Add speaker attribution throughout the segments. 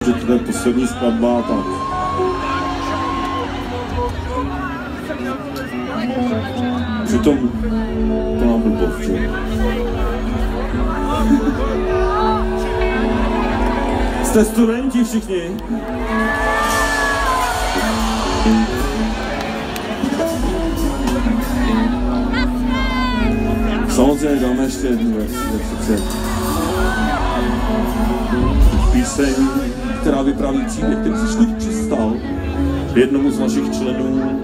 Speaker 1: že to je poslední skladba, tak přitom to nám blbost, že? Jste studenti všichni? Samozřejmě dáme ještě jednu věc, píseň, která vypráví příběh, který se skutečně stal jednomu z našich členů.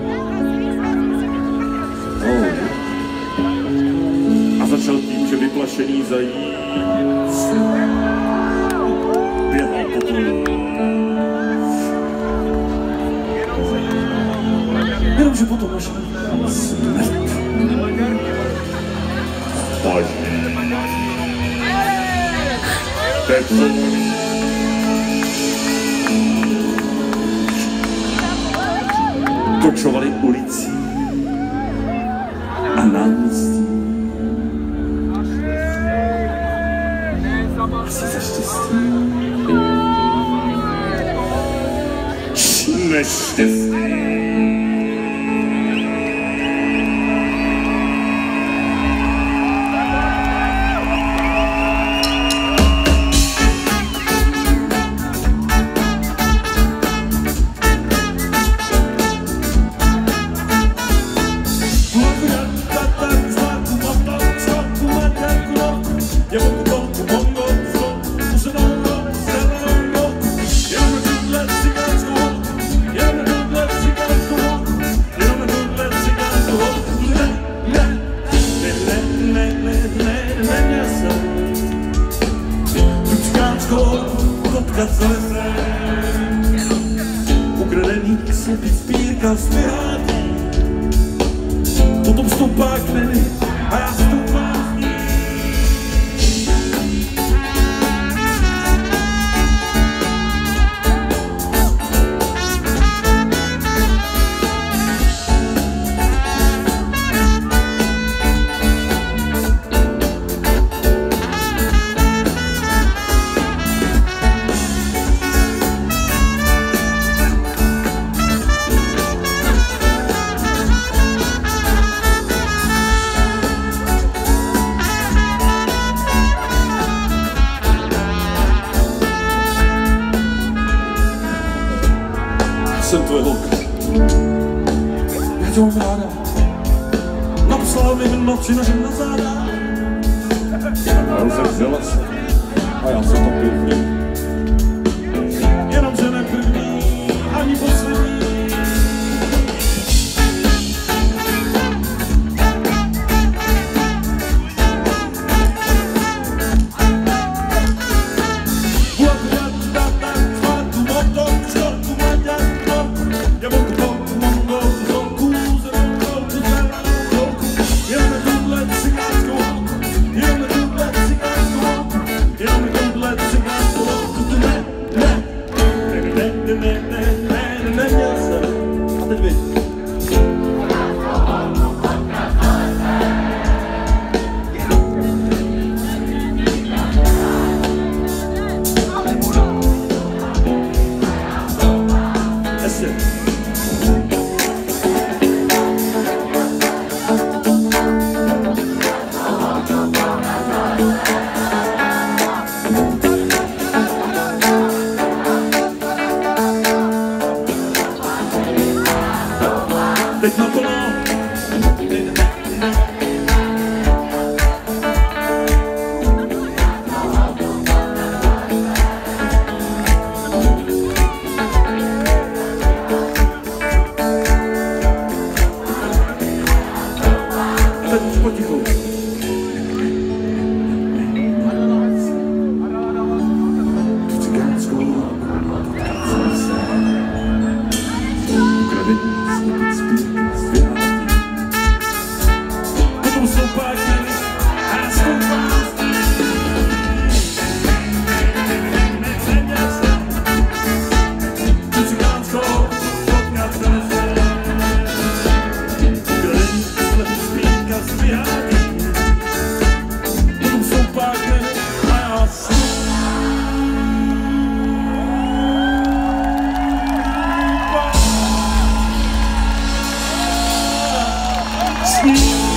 Speaker 1: A začal tím, že vyplašený zajíc běhal po poli. Jenomže potom našel smrt. Kočovali ulicí a náměstí. Asi za štěstí. Neštěstí. Ukradený slepic spírka zpěvátí. Potom stoupá k meni a já stoupám s ní. Jsem tvoje holka. Já tě mám ráda. Napsala mi v noci na záda. A rozevřela se. A já se topil v ní. Jenomže ne první, ani poslední.
Speaker 2: Let's
Speaker 1: Yes.